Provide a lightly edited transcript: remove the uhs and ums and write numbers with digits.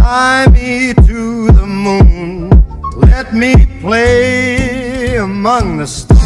Fly me to the moon, let me play among the stars.